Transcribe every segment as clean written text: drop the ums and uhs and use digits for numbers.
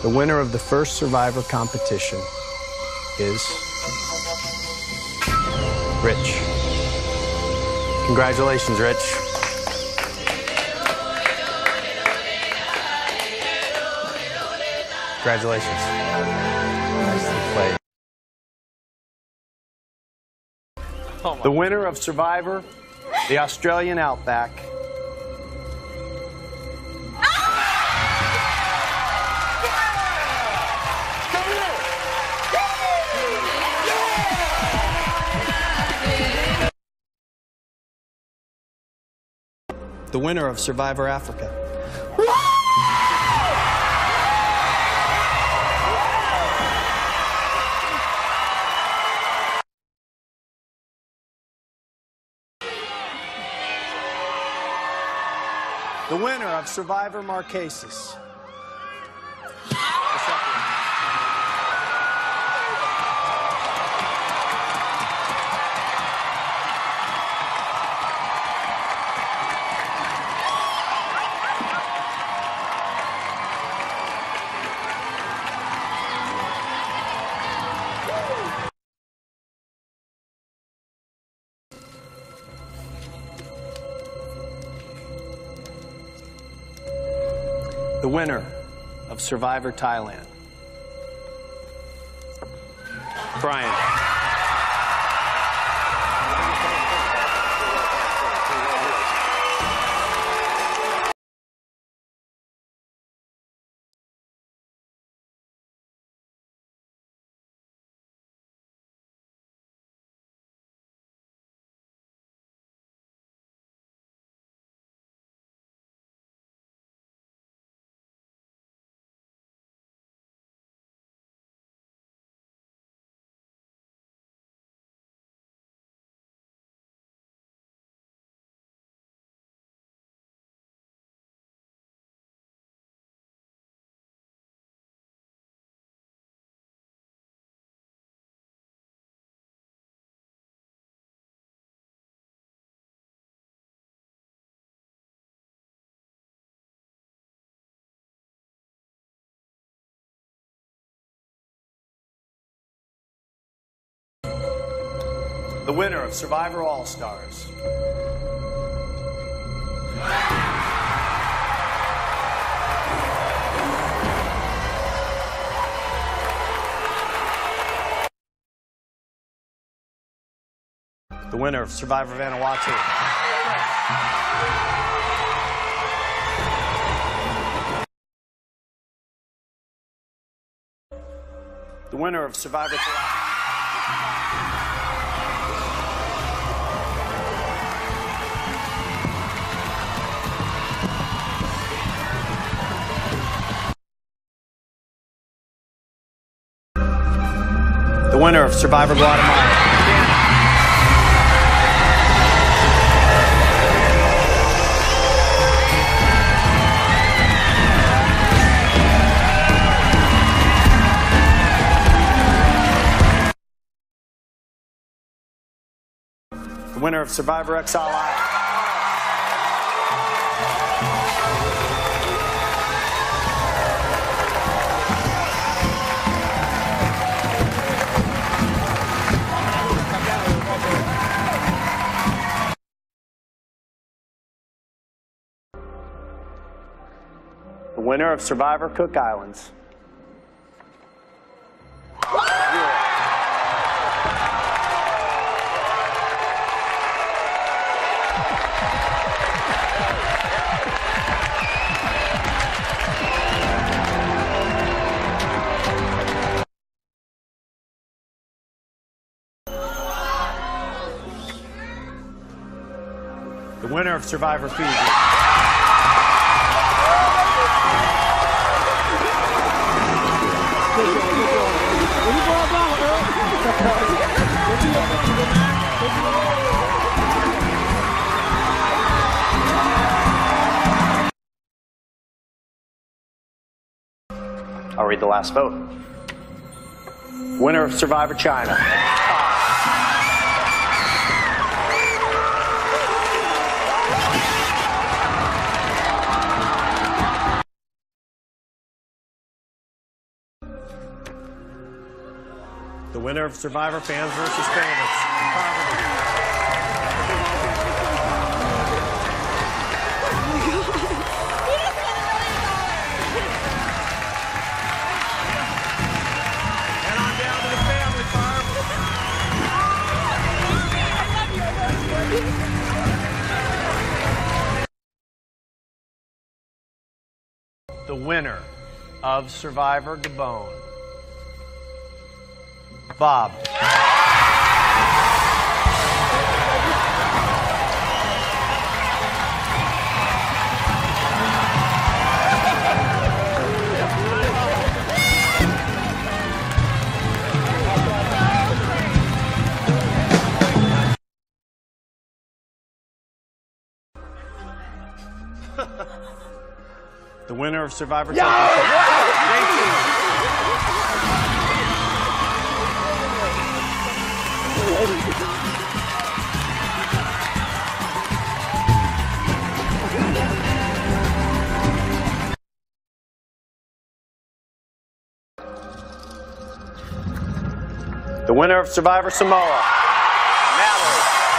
The winner of the first Survivor competition is Rich. Congratulations, Rich. Congratulations. Nicely played. The winner of Survivor, the Australian Outback. The winner of Survivor Africa. The winner of Survivor Marquesas. The winner of Survivor Thailand. Brian. The winner of Survivor All-Stars. The winner of Survivor Vanuatu. The winner of Survivor The winner of Survivor Guatemala. The winner of Survivor Exile Island. The winner of Survivor Cook Islands. The winner of Survivor Fiji. I'll read the last vote. Winner of Survivor China. winner of Survivor Fans versus Favorites. And on down to the family farm. The winner of Survivor Gabon, Bob. The winner of Survivor Championship. The winner of Survivor Samoa, Natalie.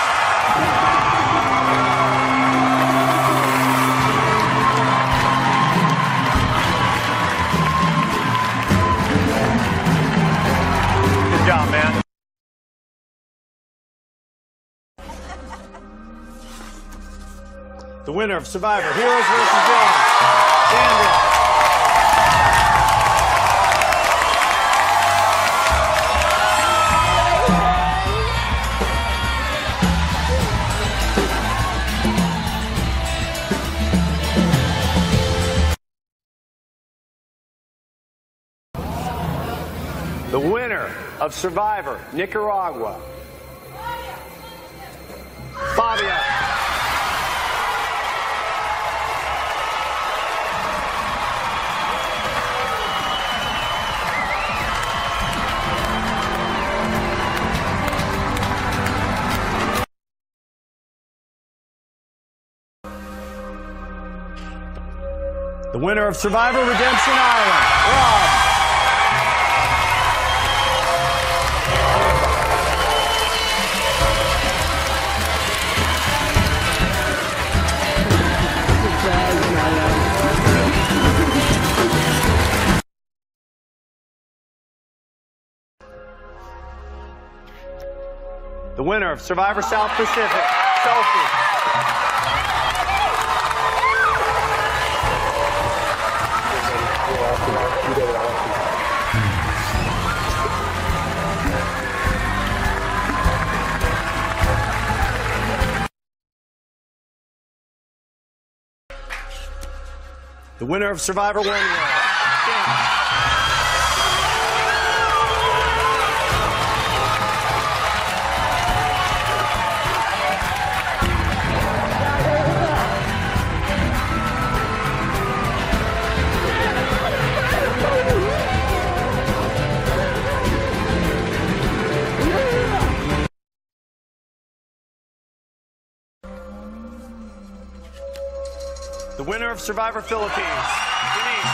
Good job, man. The winner of Survivor Heroes vs. Villains, Sandra. The winner of Survivor Nicaragua, Fabia. The winner of Survivor Redemption Island, Rob. The winner of Survivor South Pacific, Sophie. The winner of Survivor One World, Kim. The winner of Survivor Philippines, Denise.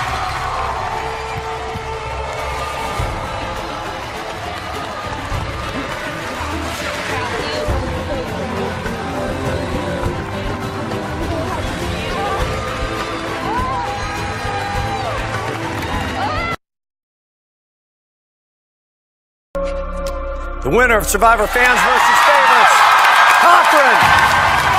The winner of Survivor Fans versus Favorites, Cochran.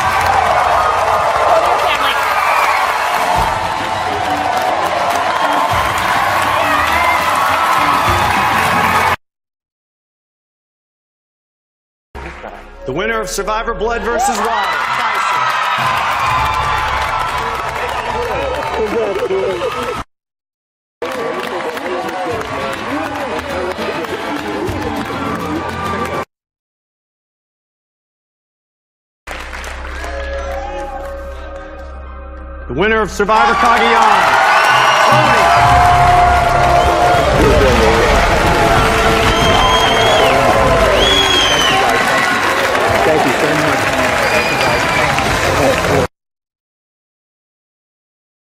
The winner of Survivor Blood versus Water, Tyson. The winner of Survivor Cagayan, Tony. Thank you so much.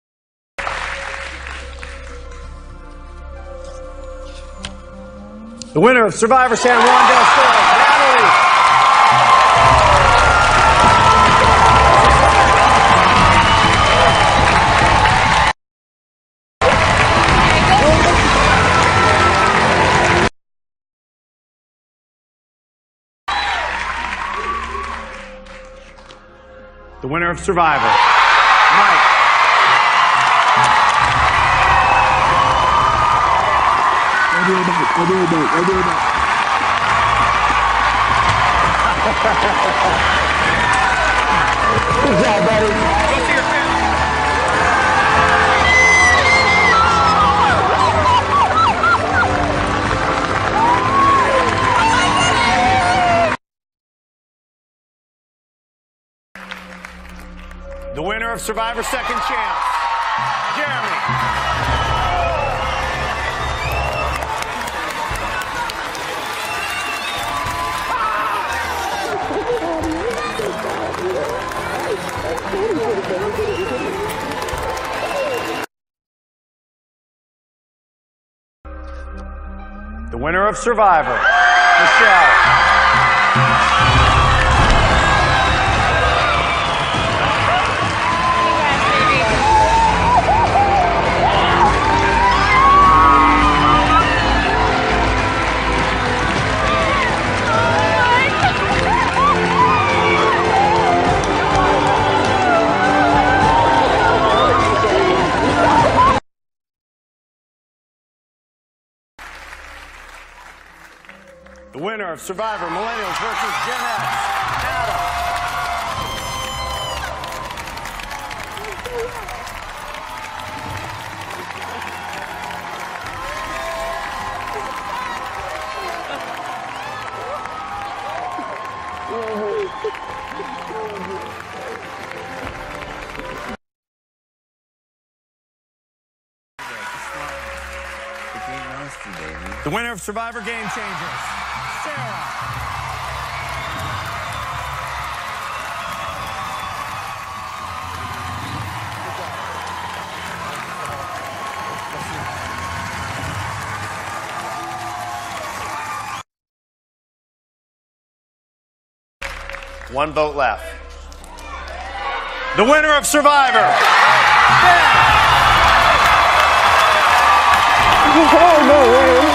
The The winner of Survivor San Juan del Sur, Natalie. The winner of Survivor, Mike. Good job, buddy. Go see your family. The winner of Survivor Second Chance, Jeremy. The winner of Survivor, Michelle. The winner of Survivor Millennials versus Gen X, Adam. The winner of Survivor Game Changers, Sarah. One vote left. The winner of Survivor, Ben. Oh, no way.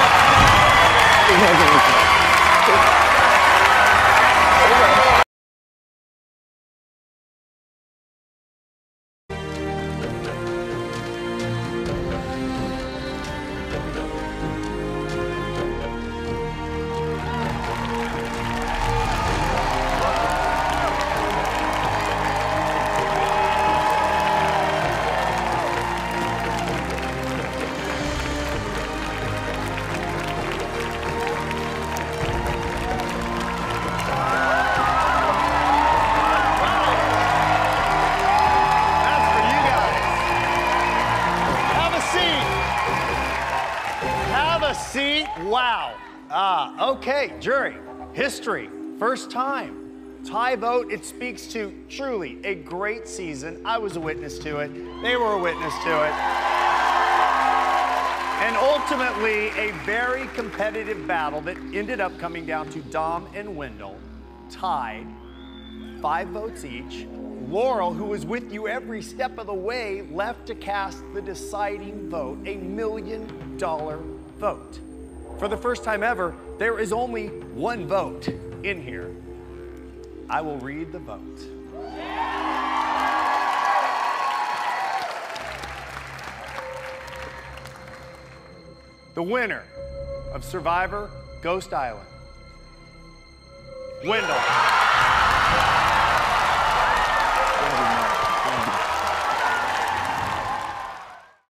Seat? Wow. Okay, jury. History. First time. Tie vote. It speaks to truly a great season. I was a witness to it. They were a witness to it. And ultimately, a very competitive battle that ended up coming down to Dom and Wendell, tied, 5 votes each. Laurel, who was with you every step of the way, left to cast the deciding vote, $1 million vote. For the first time ever, there is only one vote in here. I will read the vote. The winner of Survivor Ghost Island, Wendell.